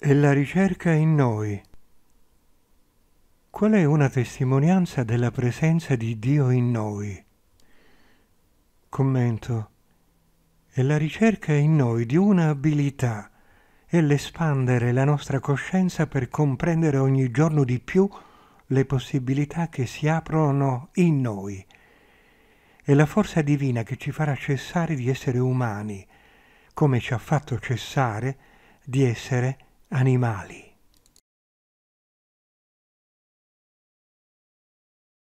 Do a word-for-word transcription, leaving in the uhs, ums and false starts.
E la ricerca in noi. Qual è una testimonianza della presenza di Dio in noi? Commento. E la ricerca in noi di una abilità è l'espandere la nostra coscienza per comprendere ogni giorno di più le possibilità che si aprono in noi. È la forza divina che ci farà cessare di essere umani, come ci ha fatto cessare di essere animali.